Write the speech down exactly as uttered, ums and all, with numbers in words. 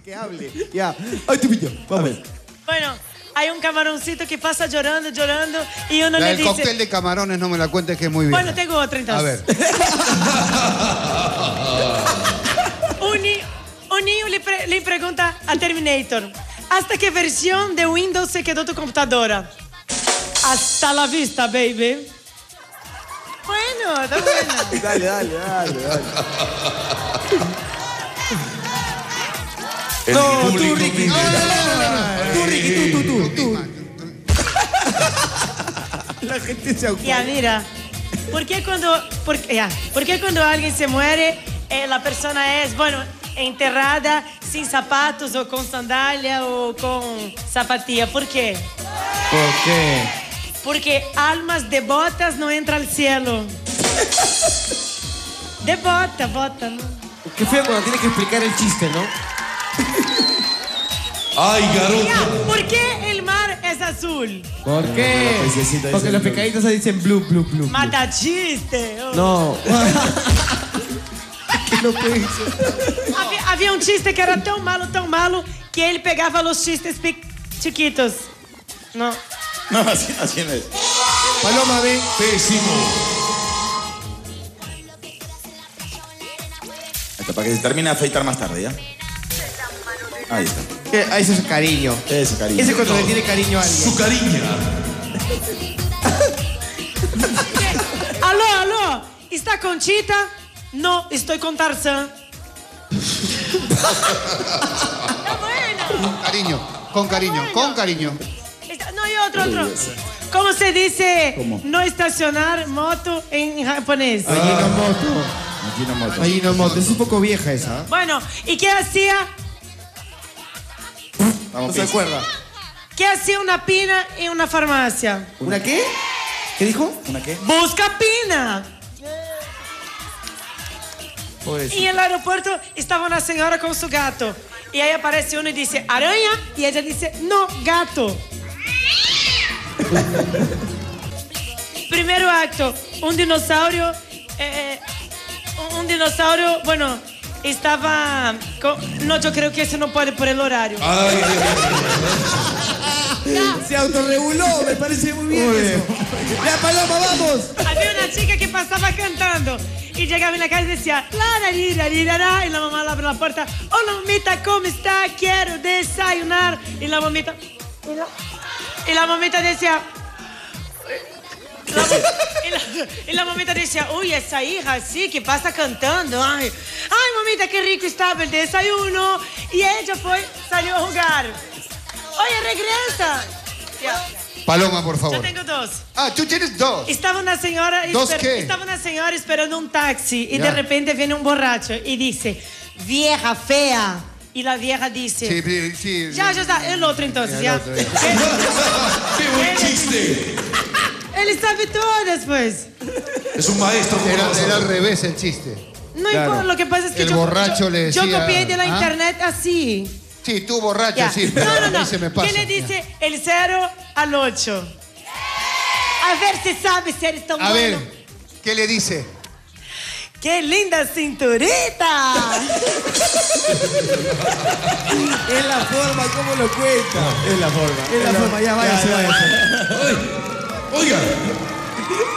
Que hable. Ya. Ay, tu pillo. Vamos. Bueno, hay un camaroncito que pasa llorando, llorando, y uno La le del dice... cóctel de camarones no me la cuentes que es muy bien. Bueno, tengo otra entonces. A ver. un, ni un niño le, pre le pregunta a Terminator, ¿hasta qué versión de Windows se quedó tu computadora? Hasta la vista, baby. Bueno, está buena. Dale, dale, dale, dale. El No, tú, público Ricky. pide. No, no, no, no, no. Tú, Ricky, tú, tú, tú, tú. La gente se acuerda. Ya, mira. ¿Por qué cuando, por, ya, ¿por qué cuando alguien se muere, eh, la persona es, bueno, enterrada sin zapatos o con sandalia o con zapatilla? ¿Por qué? ¿Por qué? Porque almas de botas no entran al cielo. De bota, bota, ¿no? Qué feo cuando tiene que explicar el chiste, ¿no? Ay, garoto. Ya, ¿por qué el mar es azul? ¿Por qué? Porque los pecaditos se dicen blue, blue, blue. blue. Mata chiste. Oh. No. Que no puede ser. Havia, havia um chiste que era tão malo, tão malo, que ele pegava os chistes chiquitos. Não. No, así, así no es. Paloma, ven. Pésimo. Hasta para que se termine de afeitar más tarde, ¿ya? Ahí está. ¿Qué? Ah, ese es cariño. Ese cariño. Ese es cuando le tiene cariño a alguien. Su cariña. Alô, alô, está Conchita? Não, estou com Tarzan. Está bueno. Con cariño, con cariño, con cariño. Está, no, y otro, otro. ¿Cómo se dice ¿Cómo? no estacionar moto en japonés? Ajinomoto. Ajinomoto. Ajinomoto. Es un poco vieja esa. Bueno, ¿y qué hacía? Vamos, ¿No se piensa. acuerda? ¿Qué hacía una pina en una farmacia? ¿Una qué? ¿Qué dijo? ¿Una qué? Busca pina. Pobrecito. Y en el aeropuerto estaba una señora con su gato. Y ahí aparece uno y dice, araña. Y ella dice, no, gato. Primero acto, un dinosaurio, eh, un, un dinosaurio, bueno, estaba... Con, no, yo creo que eso no puede por el horario. Ay, ay, ay. Se autorreguló, me parece muy bien eso. Ya, Paloma, vamos. Había una chica que pasaba cantando y llegaba en la calle y decía, la, la, la, la, la, y la mamá le abre la puerta, hola mamita, ¿cómo está? Quiero desayunar. Y la mamita, y la, y la mamita decía, la, y, la, y la mamita decía, uy, esa hija sí que pasa cantando. Ay, ay, mamita, qué rico estaba el desayuno. Y ella fue, salió a jugar. Oye, regresa. Ya. Paloma, por favor. Yo tengo dos. Ah, tú tienes dos. Estaba una señora, ¿Dos esper- qué? estaba una señora esperando un taxi y Ya. de repente viene un borracho y dice, vieja fea. Y la vieja dice, Sí, sí, sí. ya, ya está, el otro entonces, El ya. otro, ya. ¡Qué buen chiste! Él sabe todo después. Es un maestro. ¿cómo Era, vas a era al ver? revés el chiste. No Claro. importa, lo que pasa es que El yo, borracho yo, le yo decía, copié de la ¿ah? internet así. Sí, tú borracho, Ya. sí, pero No, no, a mí no. se me pasa. ¿Qué le dice el cero al ocho? A ver si sabes si eres tan A ver, bueno. ¿qué le dice? ¡Qué linda cinturita! Es la forma, ¿cómo lo cuenta? Es la forma. Es la forma, ya váyase, váyase. Oiga,